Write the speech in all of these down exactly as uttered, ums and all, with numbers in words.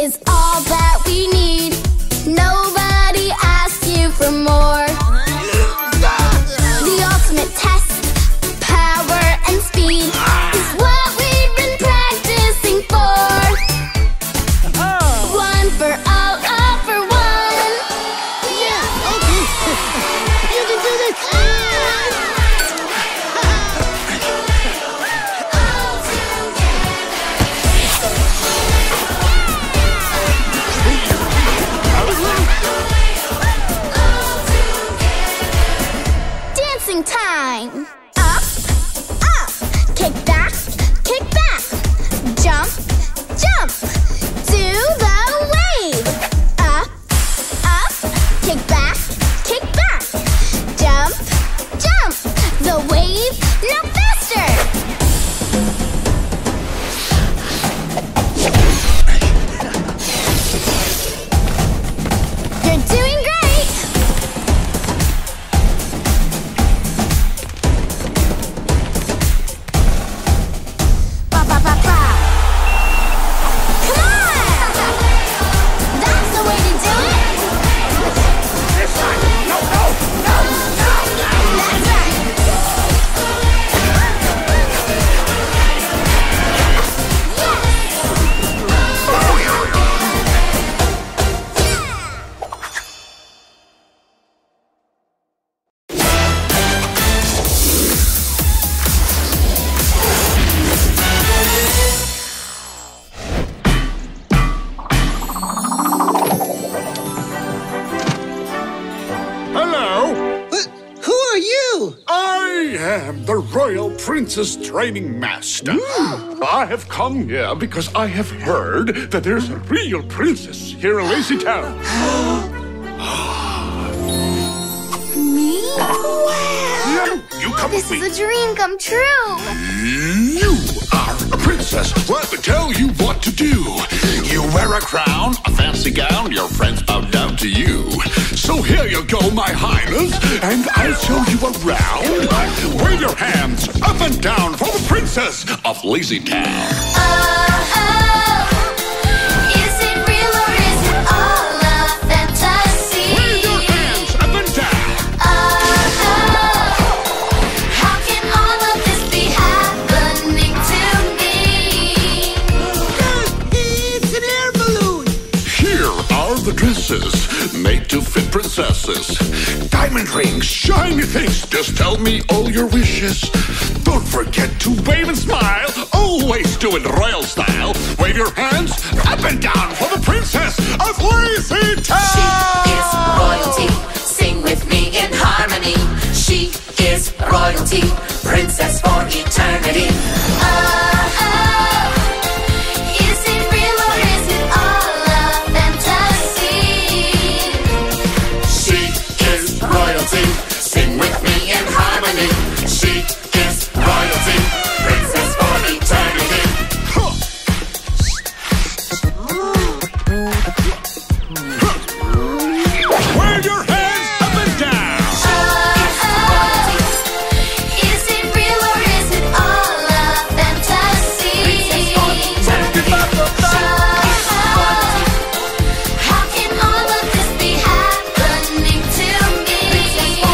is all that we need. Nobody asks you for more. The ultimate test, power and speed, is what we've been practicing for. One for all, all for one. Yeah, okay. You can do this. Dancing time. Up, up, kick back, kick back. Jump, jump, do the wave. Up, up, kick back, kick back. Jump, jump, the wave, now faster. You're doing great. Ba ba ba ba. Come on! That's the way to do it. This time! No, no, no, no, no! That's right. Hello! Who are you? I am the Royal Princess Training Master. I have come here because I have heard that there's a real princess here in Lazy Town. Me? Yeah, you come This with is me. a dream come true. You are a princess. Let me tell you what to do. You wear a crown, a fancy gown, your friends bow down to you. So here you go, my highness, and I'll show you around. Wave your hands up and down for the princess of Lazy Town. Oh, oh. Is it real or is it all a fantasy? Wave your hands up and down. Oh, oh. How can all of this be happening to me? It's an air balloon. Here are the dresses made to fit princesses. Diamond rings, shiny things, just tell me all your wishes. Don't forget to wave and smile, always do it royal style. Wave your hands up and down for the princess of Lazy Town. She is royalty, sing with me in harmony. She is royalty, princess for eternity. Oh, oh. Is it real or is it all a fantasy? She is royalty, sing with me in harmony. She is royalty, princess for eternity. Wave your hands up and down. Oh, oh. Is it real or is it all a fantasy? Oh, oh. How can all of this be happening to me? Oh,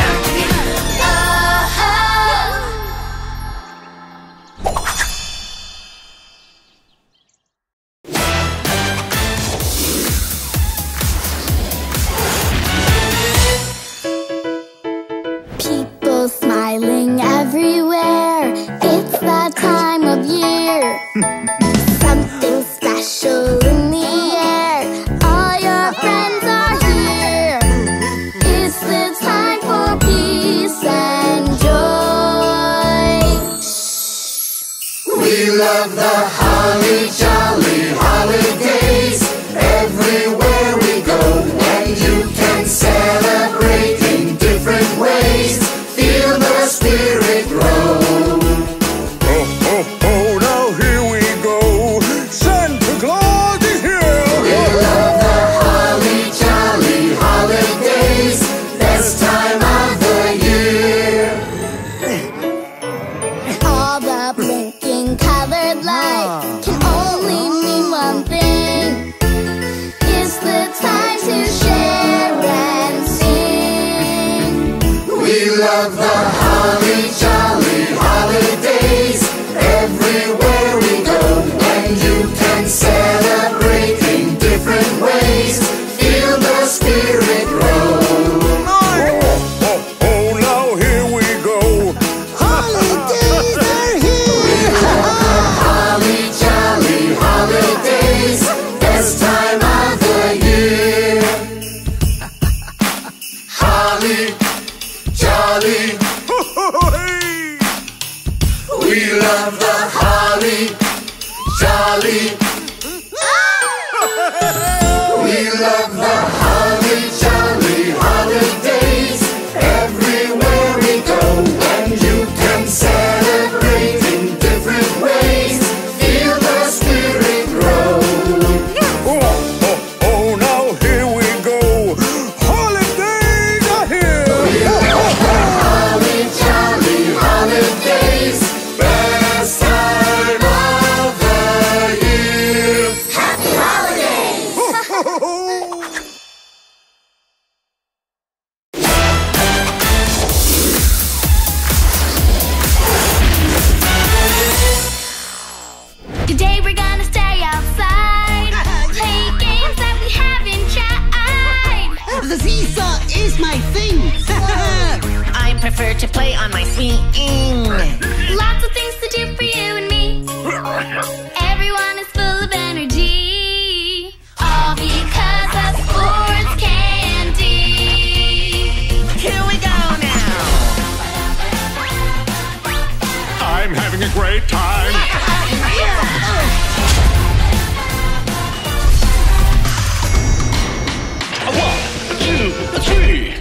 people smiling everywhere. It's that time of year. Something special in the air. All your friends are here. It's the time for peace and joy. We love the holly jolly holidays. Everywhere we go, and you can celebrate in different ways. Feel the spirit grow. Oh, oh, oh, now here we go. Santa Claus is here. We love the holly jolly holidays. Best time of the year. All the blinking colored lights can only We love the holly jolly holidays. Everywhere we go, and you can celebrate in different ways. Feel the spirit grow. Oh, oh, oh, now here we go. Holidays are here! We love the holly jolly holidays. Best time of the year. Holly jolly. We love the holly jolly. We love the holly jolly holidays. Everywhere we go, and you can celebrate in different ways. Feel the spirit grow. Oh, oh, oh, now here we go. Holidays are here. We love the holly jolly holidays. Best time of the year. Happy holidays! Today we're gonna stay outside, play games that we haven't tried. The seesaw is my thing! I prefer to play on my swing. Lots of things to do for you and me. Everyone is full of energy, all because of sports candy. Here we go now. I'm having a great time. A one, a two, a three.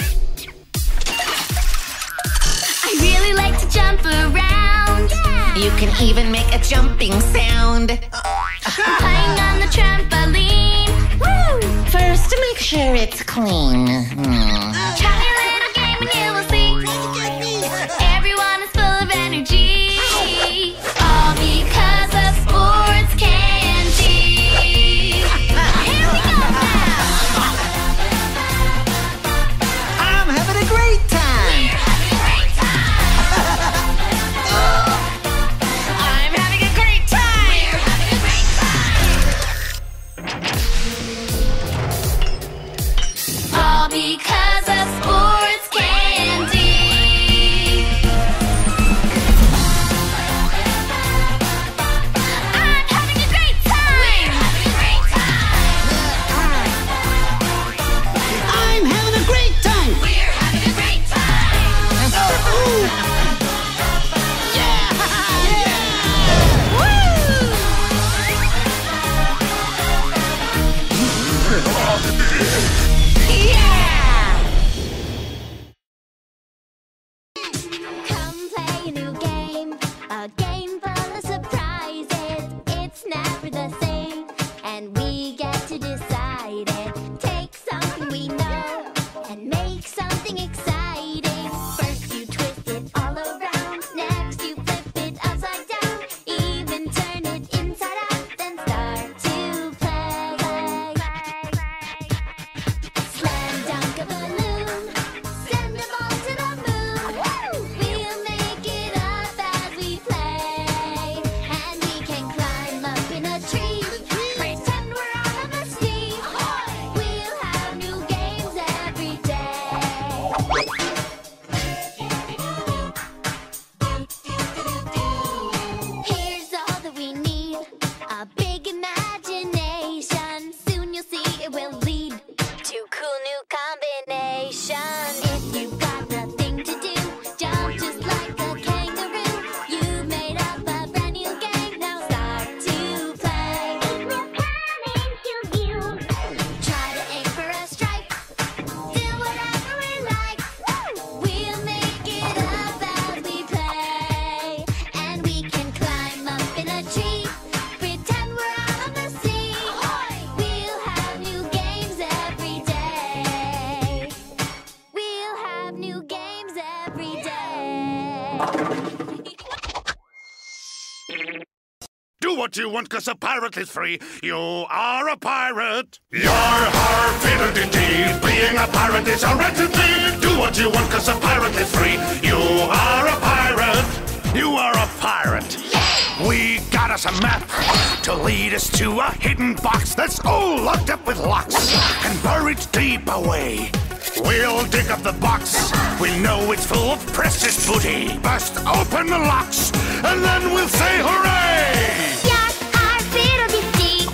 I really like to jump around, You can even make a jumping sound. playing on the trampoline. Woo! First, to make sure it's clean. Hmm. Try a little game and you will see. Everyone is full of energy, all because of sports candy. Here we go now. I'm having a great time! I'm having a great time. All because of sports candy. I'm having a great time. I'm having a great time! We're having a great time. Yeah! Come play a new game, a game full of surprises. It's never the same, and we get to decide it. Take something we know and make something exciting. First you twist it all around, next you flip it upside down, even turn it inside out, then start to play. Slam dunk a balloon, send the ball to the moon. We'll make it up as we play, and we can climb up in a tree, pretend we're on a machine. We'll have new games every day. Here's all that we need, a big imagination. Soon you'll see it will lead to cool new combinations. If you've got nothing to do, jump just like a kangaroo. You've made up a brand new game, now start to play. It will come into view. Try to aim for a strike, do whatever we like. We'll make it up as we play, and we can climb up in a tree, pretend we're out on the sea. We'll have new games every day. We'll have new games every day. Do what you want, cause a pirate is free. You are a pirate. Yar, har, fiddle-dee-dee. Being a pirate is alright to be. Do what you want, cause a pirate is free. You are a pirate. You are a pirate. We got us a map to lead us to a hidden box that's all locked up with locks and buried deep away. We'll dig up the box. We know it's full of precious booty. Bust open the locks, and then we'll say hooray! Yar, har, fiddle-dee-dee.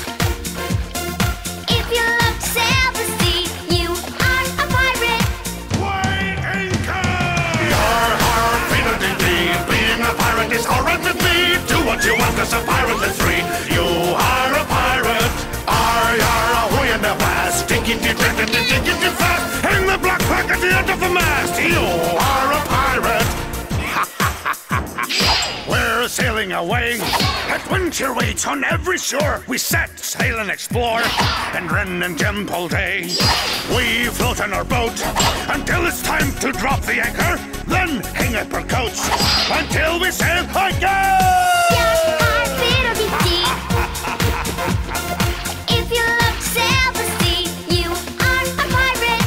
If you love to sail the sea, you are a pirate. Weigh anchor! Yar, har, fiddle-dee-dee. Being a pirate is alright with me. Do what you want, cause a pirate is free. You are a pirate. Ar, yar, ahoy in the blast. Diggity, diggity, diggity fast. Hang the black flag at the end of the mast. You are a pirate. We're sailing away. Adventure waits on every shore. We set sail and explore, and Ren and jump all day. We float on our boat until it's time to drop the anchor. Then hang up our coats until we sail again. Yar, har, fiddle-dee-dee. If you love to sail the sea, you are a pirate.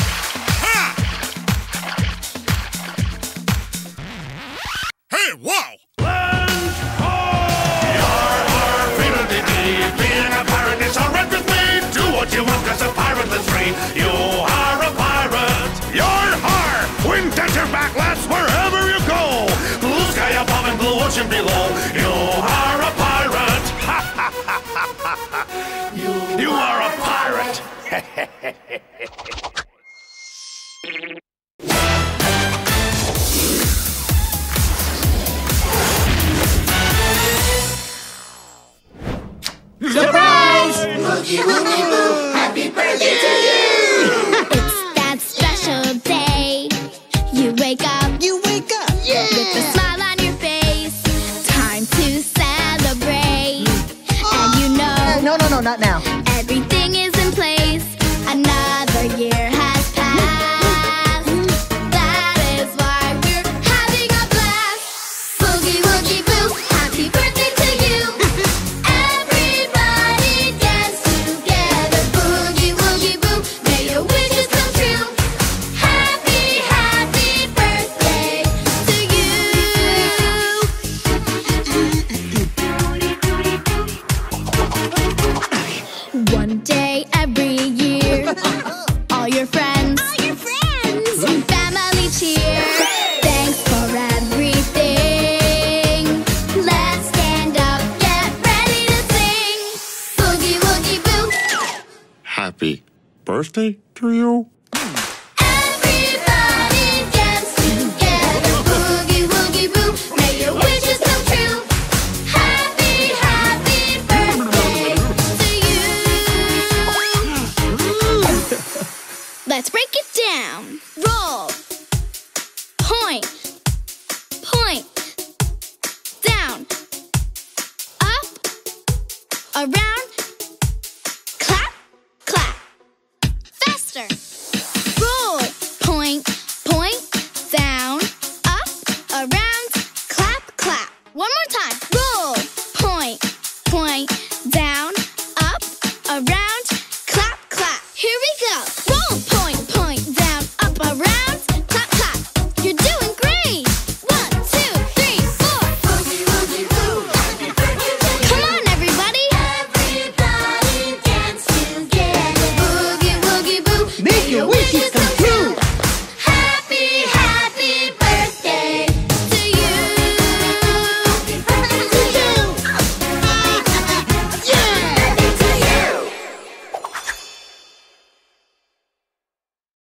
Hey, wow! Land ho! Yar, har, fiddle-dee-dee. Being a pirate is alright with me. Do what you want, cause a pirate is free. You are a pirate. Yar, har! Wind at your back, lads, wherever you go. Blue sky above and blue ocean below. You are a pirate. you, you are a pirate. Surprise! Boogie woogie boo, happy birthday to you! It's that special day. You wake up You wake up. with a smile on your face. Time to celebrate. And you Uh, know no, no, no, not now. everything is in place. Another year has passed. That is why we're having a blast. Boogie woogie boo, happy birthday to you. Everybody dance together. Boogie woogie boo, may your wishes come true. Happy, happy birthday to you. One day every year, all your friends, all your friends, and family cheer. Thanks for everything. Let's stand up, get ready to sing. Boogie woogie boo. Happy birthday to you. Everybody dance together. Boogie woogie boo. May your wishes come true. Happy, happy birthday to you. Let's break it down. Roll. Point. Point. Down. Up. Around.